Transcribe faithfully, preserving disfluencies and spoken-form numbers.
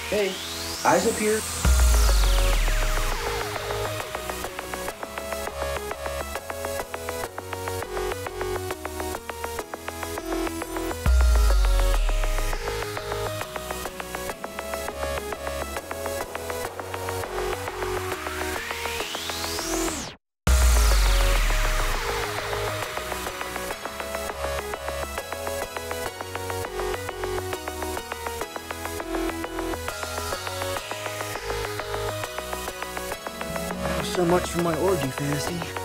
Hey, eyes up here. So much for my orgy fantasy.